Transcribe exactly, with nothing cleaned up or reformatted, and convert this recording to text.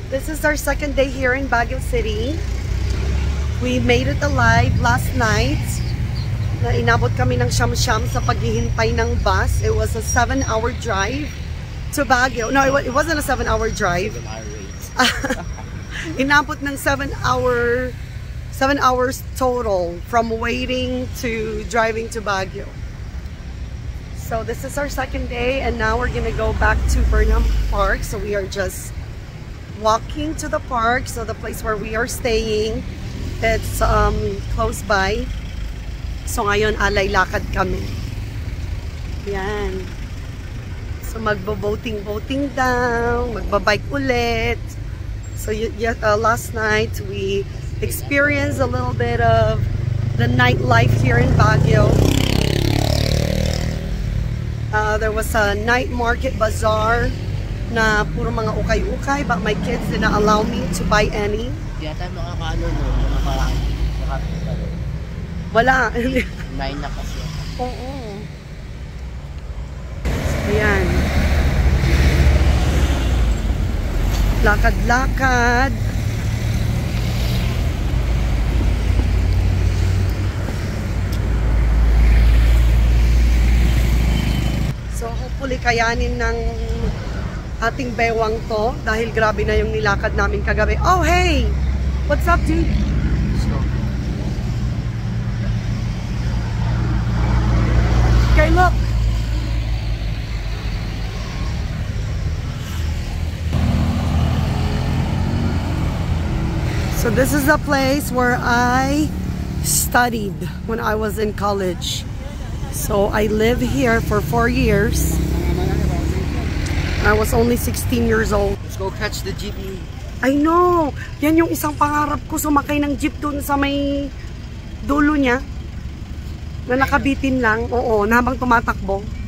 This is our second day here in Baguio City. We made it alive last night. Na inabot kami ng siyam-siyam sa paghihintay ng bus. It was a seven hour drive to Baguio. No, it wasn't a seven hour drive. Inabot ng seven hour, seven hours total from waiting to driving to Baguio. So this is our second day, and now we're gonna go back to Burnham Park. So we are just walking to the park. So the place where we are staying, it's um, close by. So ngayon alay lakad kami. Yan. So magbo-boating-boating down, magba-bike ulit. So yet uh, last night we experienced a little bit of the nightlife here in Baguio. Uh, there was a night market bazaar na puro mga ukay-ukay, but my kids did not allow me to buy any. Yata makakaano no, makakapita rin. Wala. Nine na kasi. Oo. Ayan. Lakad-lakad. So hopefully kayanin ng ating bewang to dahil grabe na yung nilakad namin kagabi. Oh hey! What's up, dude? Okay, look. So this is the place where I studied when I was in college. So I lived here for four years. I was only sixteen years old. Let's go catch the jeepney. I know! Yan yung isang pangarap ko, sumakay ng jeep dun sa may dulo niya. Na nakabitin lang. Oo, na habang tumatakbo.